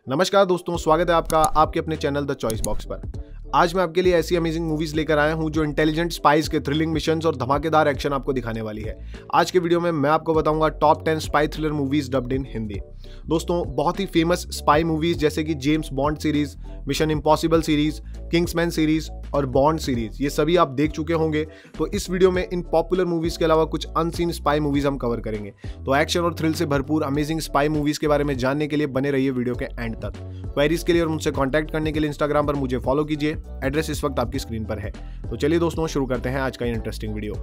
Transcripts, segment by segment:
नमस्कार दोस्तों, स्वागत है आपका आपके अपने चैनल द चॉइस बॉक्स पर। आज मैं आपके लिए ऐसी अमेजिंग मूवीज लेकर आया हूं जो इंटेलिजेंट स्पाइस के थ्रिलिंग मिशंस और धमाकेदार एक्शन आपको दिखाने वाली है। आज के वीडियो में मैं आपको बताऊंगा top 10 spy thriller movies dubbed in Hindi. दोस्तों, बहुत ही फेमस स्पाई मूवीज जैसे कि James Bond series, Mission Impossible series, Kingsman series और बॉन्ड सीरीज, ये सभी आप देख चुके होंगे। तो इस वीडियो में इन पॉपुलर मूवीज के अलावा कुछ अनसीन स्पाई मूवीज हम कवर करेंगे। तो एक्शन और थ्रिल से भरपूर अमेजिंग स्पाई मूवीज के बारे में जानने के लिए बने रहिए वीडियो के एंड तक। क्वेरीज के लिए और मुझसे कांटेक्ट करने के लिए इंस्टाग्राम पर मुझे फॉलो कीजिए। एड्रेस इस वक्त आपकी स्क्रीन पर है। तो चलिए दोस्तों, शुरू करते हैं आज का इंटरेस्टिंग वीडियो।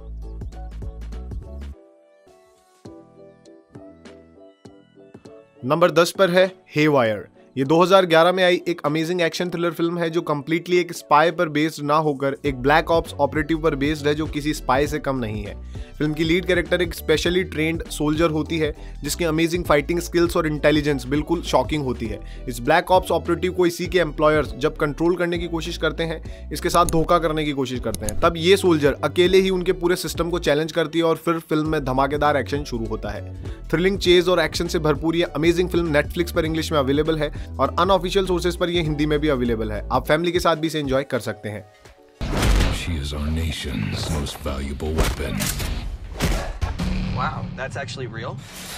नंबर 10 पर है हेवायर। ये 2011 में आई एक अमेजिंग एक्शन थ्रिलर फिल्म है जो कंप्लीटली एक स्पाई पर बेस्ड ना होकर एक ब्लैक ऑप्स ऑपरेटिव पर बेस्ड है जो किसी स्पाई से कम नहीं है। फिल्म की लीड कैरेक्टर एक स्पेशली ट्रेन्ड सोल्जर होती है जिसकी अमेजिंग फाइटिंग स्किल्स और इंटेलिजेंस बिल्कुल शॉकिंग होती है। इस ब्लैक ऑप्स ऑपरेटिव को इसी के एम्प्लॉयर्स जब कंट्रोल करने की कोशिश करते हैं, इसके साथ धोखा करने की कोशिश करते हैं, तब ये सोल्जर अकेले ही उनके पूरे सिस्टम को चैलेंज करती है और फिर फिल्म में धमाकेदार एक्शन शुरू होता है। थ्रिलिंग चेज और एक्शन से भरपूर ये अमेजिंग फिल्म नेटफ्लिक्स पर इंग्लिश में अवेलेबल है और अनऑफिशियल सोर्सेज पर ये हिंदी में भी अवेलेबल है। आप फैमिली के साथ भी इसे एंजॉय कर सकते हैं। She is our nation's most valuable weapon. Wow, that's actually real?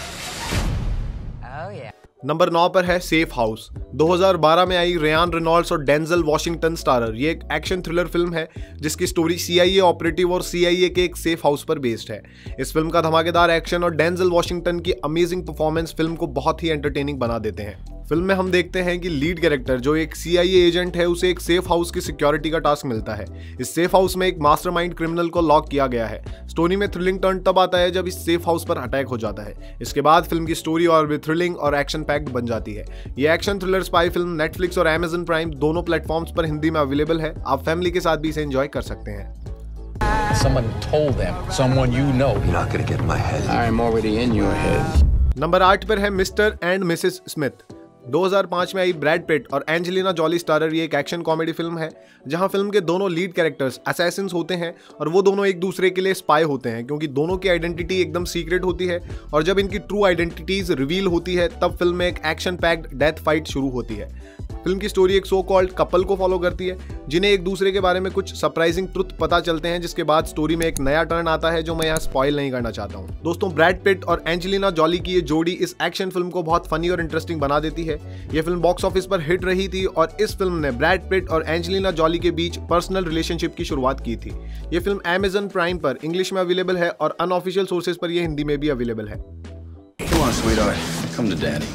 Oh yeah. Number 9 पर है सेफ हाउस। 2012 में आई रेयान रेनॉल्ड्स और डेंजल वॉशिंगटन स्टारर ये एक एक्शन थ्रिलर फिल्म है जिसकी स्टोरी CIA ऑपरेटिव और CIA के एक सेफ हाउस पर बेस्ड है। इस फिल्म का धमाकेदार एक्शन और डेंजल वॉशिंगटन की अमेजिंग परफॉर्मेंस फिल्म को बहुत ही एंटरटेनिंग बना देते हैं। फिल्म में हम देखते हैं कि लीड कैरेक्टर जो एक CIA एजेंट है उसे एक सेफ हाउस की सिक्योरिटी का टास्क मिलता है। इस सेफ हाउस में एक मास्टरमाइंड क्रिमिनल को लॉक किया गया है। स्टोरी में थ्रिलिंग टर्न तब आता है जब इस सेफ हाउस पर अटैक हो जाता है। इसके बाद फिल्म की स्टोरी और भी थ्रिलिंग और एक्शन पैक्ड बन जाती है। ये action thriller spy film Netflix और Amazon प्राइम दोनों प्लेटफॉर्म्स पर हिंदी में अवेलेबल है। आप फैमिली के साथ भी इसे एंजॉय कर सकते हैं। Someone told them, someone you know. You're not gonna get in my head. I'm already in your head. Number 8 पर है मिस्टर एंड मिसेस स्मिथ। 2005 में आई ब्रैड पिट और एंजेलिना जॉली स्टारर ये एक एक्शन कॉमेडी फिल्म है जहां film के दोनों लीड कैरेक्टर्स असैसिन्स होते हैं और वो दोनों एक दूसरे के लिए स्पाई होते हैं क्योंकि दोनों की आइडेंटिटी एकदम सीक्रेट होती है और जब इनकी ट्रू आइडेंटिटीज रिवील होती है तब फिल्म में एक एक्शन पैक्ड डेथ फाइट शुरू होती है। फिल्म की स्टोरी एक सो कॉल्ड कपल को फॉलो करती है जिन्हें एक दूसरे के बारे में कुछ सरप्राइजिंग ट्रुथ पता चलते हैं, जिसके बाद स्टोरी में एक नया टर्न आता है जो मैं यहाँ स्पॉइल नहीं करना चाहता हूँ। दोस्तों, ब्रैड पिट और एंजेलिना जॉली की ये जोड़ी इस एक्शन फिल्म को बहुत फनी और इंटरेस्टिंग बना देती है। ये फिल्म बॉक्स ऑफिस पर हिट रही थी और इस फिल्म ने ब्रैड पिट और एंजेलिना जॉली के बीच पर्सनल रिलेशनशिप की शुरुआत की थी। ये फिल्म Amazon प्राइम पर इंग्लिश में अवेलेबल है और अनऑफिशियल सोर्सेज पर यह हिंदी में भी अवेलेबल है। Come on, sweetheart. Come to daddy.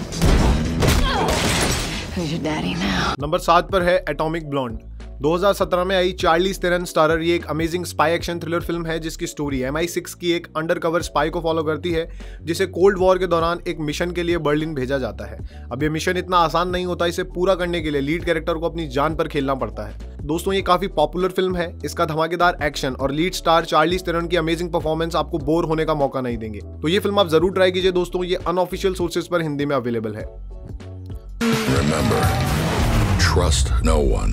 Who's your daddy now? Number 7 पर है एटॉमिक ब्लॉन्ड। 2017 में आई चार्लीज थेरन स्टारर ये एक amazing spy action thriller film है जिसकी स्टोरी MI6 की एक अंडरकवर स्पाई को फॉलो करती है जिसे कोल्ड वॉर के दौरान एक मिशन के लिए बर्लिन भेजा जाता है। अब ये मिशन इतना आसान नहीं होता, इसे पूरा करने के लिए लीड कैरेक्टर को अपनी जान पर खेलना पड़ता है। दोस्तों, ये काफी पॉपुलर फिल्म है। इसका धमाकेदार एक्शन और लीड स्टार चार्लीज थेरन की अमेजिंग परफॉर्मेंस आपको बोर होने का मौका नहीं देंगे। तो ये फिल्म आप जरूर ट्राई कीजिए दोस्तों, ये अनऑफिशियल सोर्सेज पर हिंदी में अवेलेबल है। Remember, trust no one.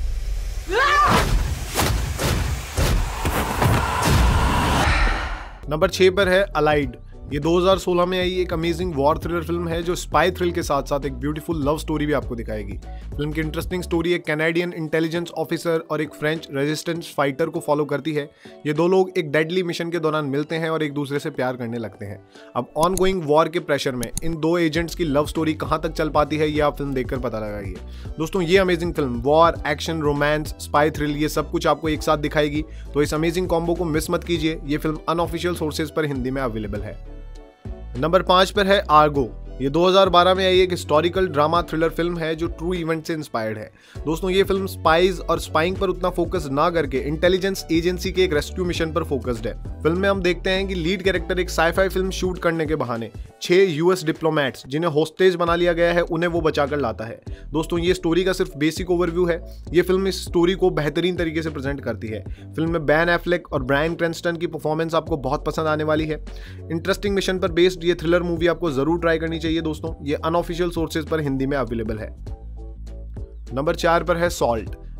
Number 6 पर है अलाइड। ये 2016 में आई एक अमेजिंग वॉर थ्रिलर फिल्म है जो स्पाई थ्रिल के साथ साथ एक ब्यूटीफुल लव स्टोरी भी आपको दिखाएगी। फिल्म की इंटरेस्टिंग स्टोरी एक कैनेडियन इंटेलिजेंस ऑफिसर और एक फ्रेंच रेजिस्टेंस फाइटर को फॉलो करती है। ये दो लोग एक डेडली मिशन के दौरान मिलते हैं और एक दूसरे से प्यार करने लगते हैं। अब ऑन गोइंग वॉर के प्रेशर में इन दो एजेंट्स की लव स्टोरी कहाँ तक चल पाती है ये आप फिल्म देखकर पता लगाइए। दोस्तों, ये amazing film war, action, romance, spy thrill ये सब कुछ आपको एक साथ दिखाएगी। तो इस अमेजिंग कॉम्बो को मिस मत कीजिए। ये फिल्म अनऑफिशियल सोर्सेज पर हिंदी में अवेलेबल है। नंबर 5 पर है आर्गो। ये 2012 में आई एक हिस्टोरिकल ड्रामा थ्रिलर फिल्म है जो ट्रू इवेंट से इंस्पायर्ड है। दोस्तों, ये फिल्म स्पाइज और स्पाइंग पर उतना फोकस ना करके इंटेलिजेंस एजेंसी के एक रेस्क्यू मिशन पर फोकस्ड है। फिल्म में हम देखते हैं कि लीड कैरेक्टर एक साईफाई फिल्म शूट करने के बहाने 6 US डिप्लोमेट्स जिन्हें होस्टेज बना लिया गया है उन्हें वो बचाकर लाता है। दोस्तों, ये स्टोरी का सिर्फ बेसिक ओवरव्यू है। ये फिल्म इस स्टोरी को बेहतरीन तरीके से प्रेजेंट करती है। फिल्म में बैन एफ्लेक और ब्रायन क्रेंस्टन की परफॉर्मेंस आपको बहुत पसंद आने वाली है। इंटरेस्टिंग मिशन पर बेस्ड ये थ्रिलर मूवी आपको जरूर ट्राई करनी चाहिए दोस्तों। ये अनऑफिशियल सोर्सेज पर हिंदी में अवेलेबल है। नंबर 4 पर है सॉल्ट।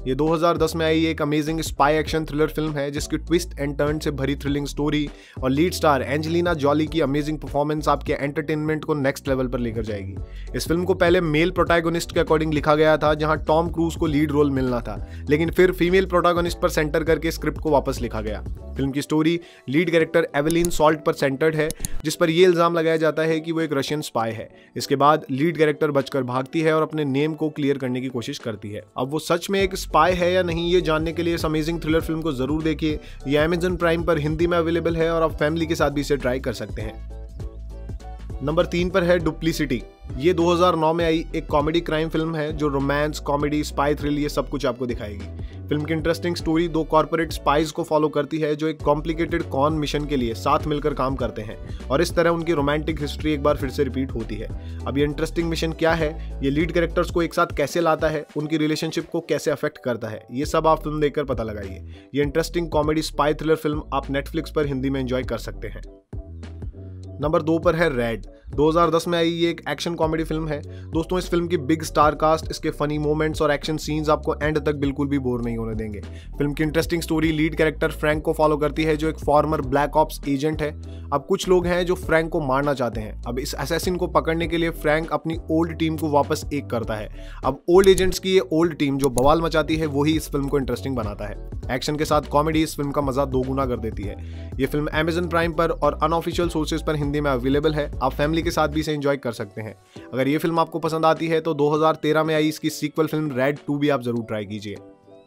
ये 2010 में आई एक amazing spy action thriller film है जिसकी ट्विस्ट एंड टर्न से भरी थ्रिलिंग स्टोरी और लीड स्टार एंजेलिना जॉली की अमेजिंग परफॉर्मेंस आपके एंटरटेनमेंट को नेक्स्ट लेवल पर लेकर जाएगी। इस फिल्म को पहले मेल प्रोटैगनिस्ट के अकॉर्डिंग लिखा गया था, जहां टॉम क्रूज को लीड रोल मिलना था, लेकिन फिर फीमेल प्रोटैगनिस्ट पर सेंटर करके स्क्रिप्ट को वापस लिखा गया। फिल्म की story lead character Evelyn Salt पर सेंटर्ड है, जिस पर यह इल्जाम लगाया जाता है कि वो एक रशियन स्पाई है। इसके बाद लीड कैरेक्टर बचकर भागती है और अपने नेम को क्लियर करने की कोशिश करती है। अब वो सच में एक स्पाई है या नहीं, ये जानने के लिए इस अमेजिंग थ्रिलर फिल्म को जरूर देखिए। ये Amazon प्राइम पर हिंदी में अवेलेबल है और आप फैमिली के साथ भी इसे ट्राई कर सकते हैं। नंबर 3 पर है डुप्लीसिटी। ये 2009 में आई एक कॉमेडी क्राइम फिल्म है जो रोमांस, कॉमेडी, स्पाई थ्रिल ये सब कुछ आपको दिखाएगी। फिल्म की इंटरेस्टिंग स्टोरी 2 कॉर्पोरेट स्पाइज को फॉलो करती है जो एक कॉम्प्लिकेटेड कॉन मिशन के लिए साथ मिलकर काम करते हैं और इस तरह उनकी रोमांटिक हिस्ट्री एक बार फिर से रिपीट होती है। अब ये इंटरेस्टिंग मिशन क्या है, ये लीड कैरेक्टर्स को एक साथ कैसे लाता है, उनकी रिलेशनशिप को कैसे अफेक्ट करता है, ये सब आप फिल्म देखकर पता लगाइए। ये interesting comedy spy thriller film आप नेटफ्लिक्स पर हिंदी में एंजॉय कर सकते हैं। नंबर 2 पर है रेड। 2010 में आई ये एक एक्शन कॉमेडी फिल्म है। दोस्तों, इस फिल्म की बिग स्टार कास्ट, इसके फनी मोमेंट्स और एक्शन सीन्स आपको एंड तक बिल्कुल भी बोर नहीं होने देंगे। फिल्म की interesting story lead character Frank को फॉलो करती है जो एक फॉर्मर ब्लैक ऑप्स एजेंट है। अब कुछ लोग हैं जो फ्रैंक को मारना चाहते हैं। अब इस असैसिन को पकड़ने के लिए फ्रैंक अपनी ओल्ड टीम को वापस एक करता है। अब ओल्ड एजेंट्स की ये ओल्ड टीम जो बवाल मचाती है वही इस फिल्म को इंटरेस्टिंग बनाता है। एक्शन के साथ कॉमेडी इस फिल्म का मजा 2 गुना कर देती है। ये फिल्म Amazon प्राइम पर और अनऑफिशियल सोर्सेज पर हिंदी में अवेलेबल है। आप फैमिली के साथ भी इसे एंजॉय कर सकते हैं। अगर ये फिल्म आपको पसंद आती है तो 2013 में आई इसकी सीक्वल फिल्म रेड 2 भी आप जरूर ट्राई कीजिए।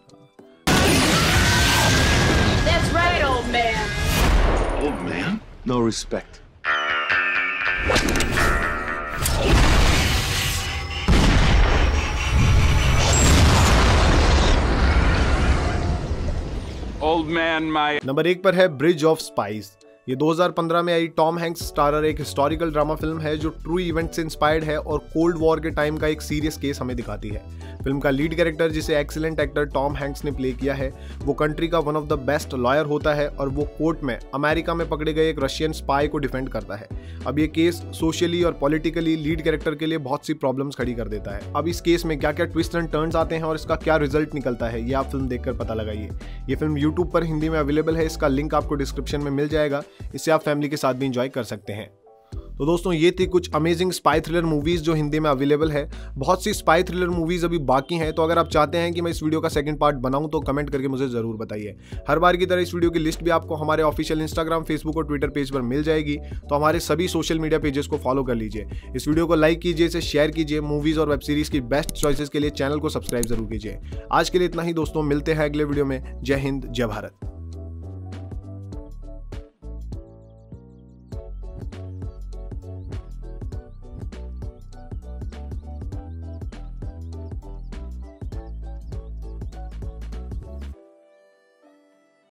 That's right, old man. Old man? No respect. Old man, my... number 1 पर है ब्रिज ऑफ स्पाइस। ये 2015 में आई टॉम हैंक्स स्टारर एक हिस्टोरिकल ड्रामा फिल्म है जो ट्रू इवेंट से इंस्पायर्ड है और कोल्ड वॉर के टाइम का एक सीरियस केस हमें दिखाती है। फिल्म का लीड कैरेक्टर जिसे एक्सीलेंट एक्टर टॉम हैंक्स ने प्ले किया है वो कंट्री का one of the best lawyer होता है और वो कोर्ट में अमेरिका में पकड़े गए एक रशियन स्पाई को डिफेंड करता है। अब ये केस सोशली और पॉलिटिकली लीड कैरेक्टर के लिए बहुत सी प्रॉब्लम्स खड़ी कर देता है। अब इस केस में क्या क्या ट्विस्ट एंड टर्न्स आते हैं और इसका क्या रिजल्ट निकलता है ये आप फिल्म देखकर पता लगाइए। ये फिल्म यूट्यूब पर हिंदी में अवेलेबल है, इसका लिंक आपको डिस्क्रिप्शन में मिल जाएगा। इससे आप फैमिली के साथ भी एंजॉय कर सकते हैं। तो दोस्तों, ये थी कुछ अमेजिंग स्पाई थ्रिलर मूवीज जो हिंदी में अवेलेबल है। बहुत सी स्पाई थ्रिलर मूवीज अभी बाकी हैं, तो अगर आप चाहते हैं कि मैं इस वीडियो का सेकंड पार्ट बनाऊं तो कमेंट करके मुझे जरूर बताइए। हर बार की तरह इस वीडियो की लिस्ट भी आपको हमारे ऑफिशियल इंस्टाग्राम, फेसबुक और ट्विटर पेज पर मिल जाएगी, तो हमारे सभी सोशल मीडिया पेजेस को फॉलो कर लीजिए। इस वीडियो को लाइक कीजिए, इसे शेयर कीजिए। मूवीज और वेब सीरीज की बेस्ट चॉइसेस के लिए चैनल को सब्सक्राइब जरूर कीजिए। आज के लिए इतना ही दोस्तों, मिलते हैं अगले वीडियो में। जय हिंद, जय भारत।